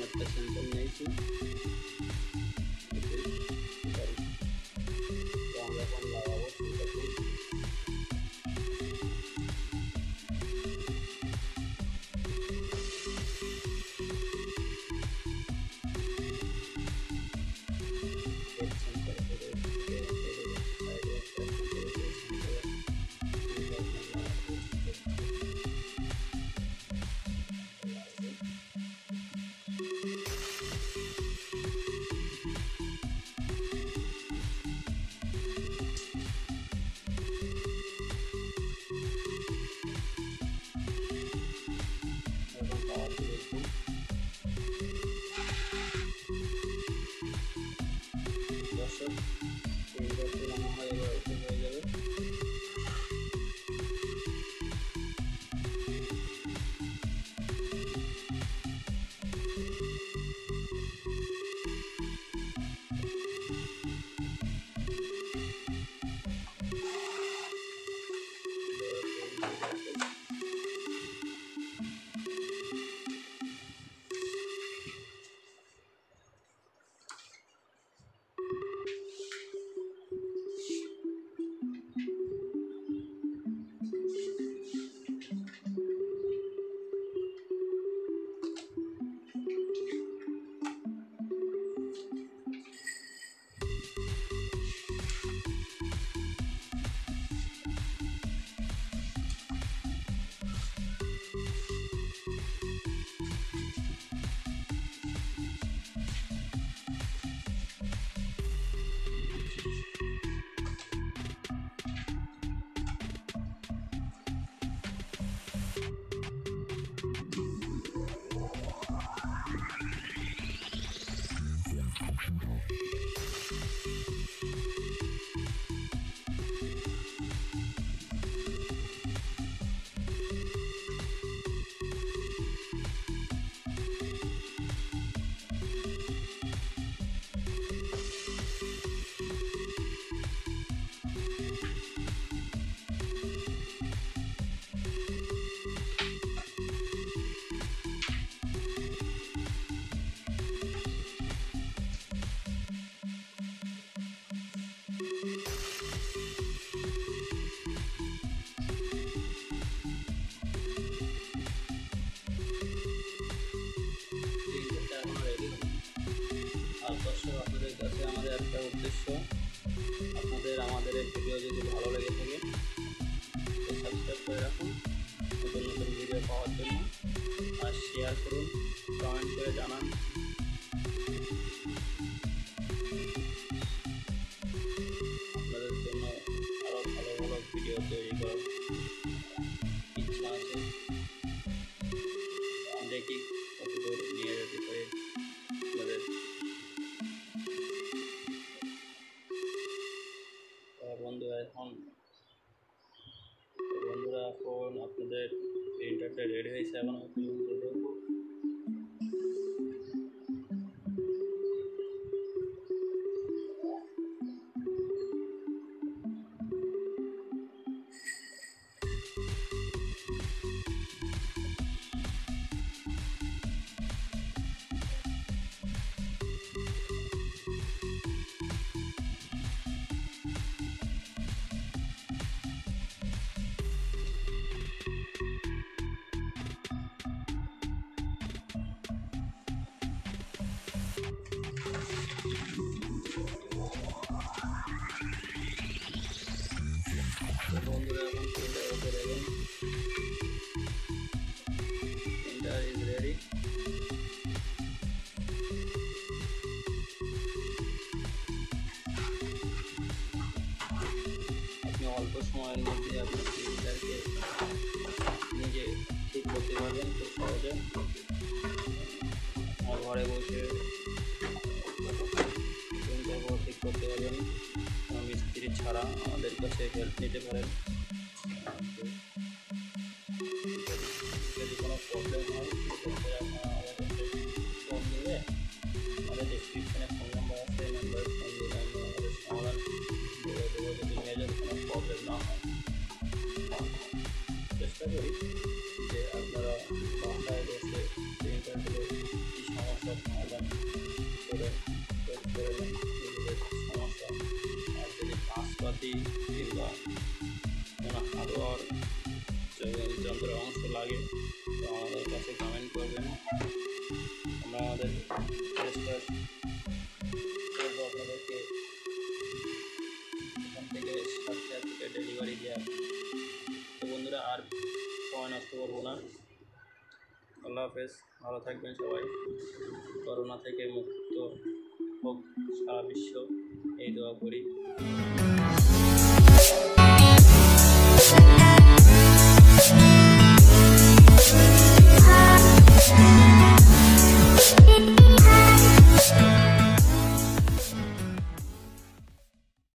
একটা স্যাম্পল নিয়েছি। আমরা এখন লাগাবো সেটাকে। দর্শক প্রিন্টারটি মনে হয় এবার ওপেন হয়ে যাবে। দর্শক আপনাদের কাছে আমাদের একটা উদ্দেশ্য, আপনাদের আমাদের এই ভিডিও যদি ভালো লেগে থাকে সাবস্ক্রাইব করে রাখুন নতুন নতুন ভিডিও পাওয়ার জন্য, আর শেয়ার করুন, কমেন্ট করে জানান। আপনাদের জন্য আরও ভালো ভালো ভিডিও তৈরি করার ইচ্ছা আছে, দেখি কতদূর নিয়ে যেতে পারি আপনাদের। বন্ধুরা এখন আপনাদের প্রিন্টারটা রেডি হয়েছে, এখন দেখবো। বন্ধুরা এখন প্রিন্টার ওকে দেখেন, প্রিন্টার ইজ রেডি। আপনি অল্প সময়ের মধ্যে আপনি প্রিন্টারকে নিজে ঠিক করতে পারবেন খুব সহজে, আর ঘরে বসে প্রিন্টার ঠিক করতে পারবেন, কোনো মিস্ত্রি ছাড়া আমাদের কাছে হেল্প নিতে পারেন। যদি কোনো প্রবলেম হয় সেক্ষেত্রে আপনারা আমাদের ফোন দিলে, আমাদের ডিসক্রিপশানে ফোন নাম্বার আছে, এই নাম্বারে ফোন দিলে আমি আমাদের সমাধান বলে দেবো, যদি মেজর কোনো প্রবলেম না হয়। চেষ্টা করি যে আপনারা বাসায় বসে প্রিন্টারগুলো কী সমস্যা লাগে তো আমাদের কাছে কমেন্ট করবেন, আমরা আমাদের চেষ্টা করবো আপনাদেরকে এখান থেকে সাথে থেকে ডেলিভারি দেওয়ার। তো বন্ধুরা আর সময় নষ্ট করবো না, আল্লাহ হাফেজ, ভালো থাকবেন সবাই, করোনা থেকে মুক্ত হোক সারা বিশ্ব এই দোয়া করি।